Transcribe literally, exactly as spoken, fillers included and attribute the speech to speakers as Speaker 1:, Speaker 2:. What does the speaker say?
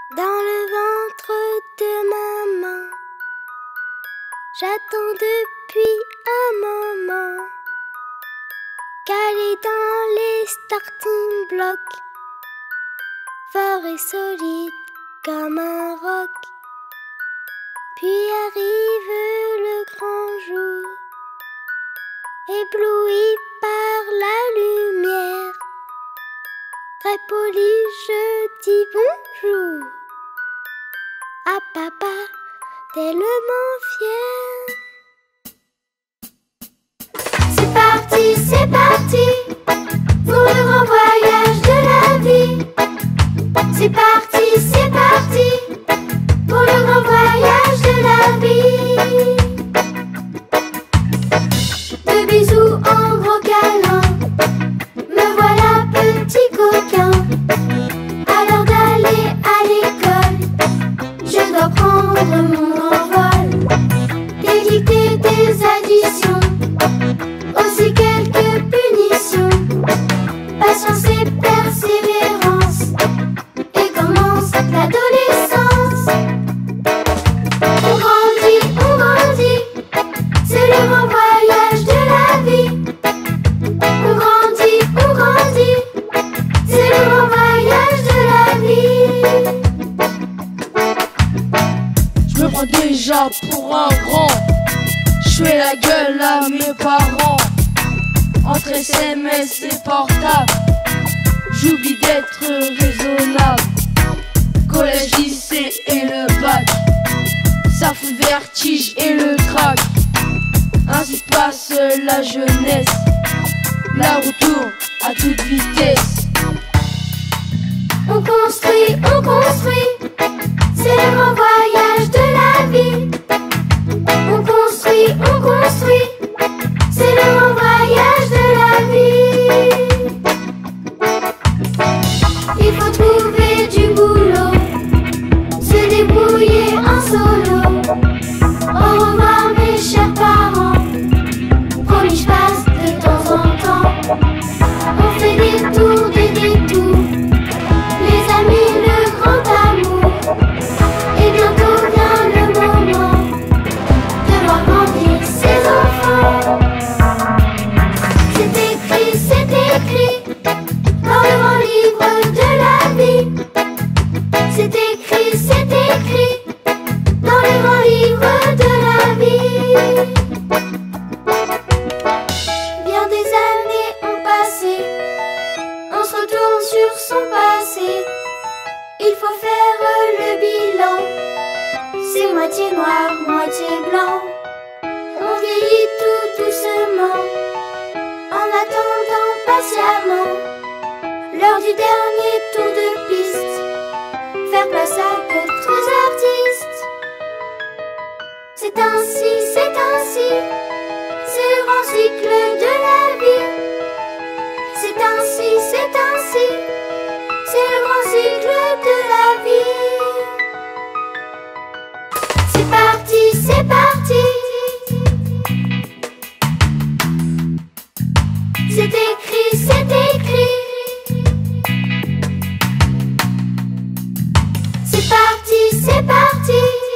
Speaker 1: Dans le ventre de maman, j'attends depuis un moment qu'elle est dans les starting blocks, fort et solide comme un roc. Puis arrive le grand jour, ébloui par la lumière. Très poli, je dis bonjour à papa, tellement fier. C'est parti, c'est parti pour le grand voyage de la vie. C'est parti, c'est parti pour le grand voyage de la vie. Deux bisous en gros câlin, me voilà petit coquin. À l'heure d'aller à l'école, je dois prendre mon envol. Des dictées, des additions, aussi quelques punitions. Patience et persévérance, et commence l'adolescence. On grandit, on grandit, c'est le grand voyage de la vie. On grandit, on grandit, c'est le grand voyage de la vie.
Speaker 2: Je me prends déjà pour un grand, je fais la gueule à mes parents. Entre S M S et portable, j'oublie d'être raisonnable. Collège, lycée et le bac, ça fout le vertige et le trac. Ainsi passe la jeunesse, la roue tourne à toute vitesse.
Speaker 1: On construit, on construit, c'est le grand voyage de la vie. On construit, on construit, c'est le grand voyage de la vie. Il faut trouver du boulot, se débrouiller en solo. Au revoir mes chers parents, promis je passe de temps en temps. On fait des tours, des détours, les amis, le grand amour. Et bientôt vient le moment de voir grandir ses enfants. C'est écrit, c'est écrit dans le grand livre de la vie. C'est écrit, c'est écrit dans le grand livre de la vie. Bien des années ont passé, on se retourne sur son passé. Il faut faire le bilan, c'est moitié noir, moitié blanc. On vieillit tout doucement, en attendant patiemment l'heure du dernier tour de piste, faire place à d'autres artistes. C'est ainsi, c'est ainsi, c'est le grand cycle de la vie. C'est ainsi, c'est ainsi, c'est le grand cycle de la vie. C'est parti, c'est parti, c'est écrit, c'est écrit. C'est parti, c'est parti.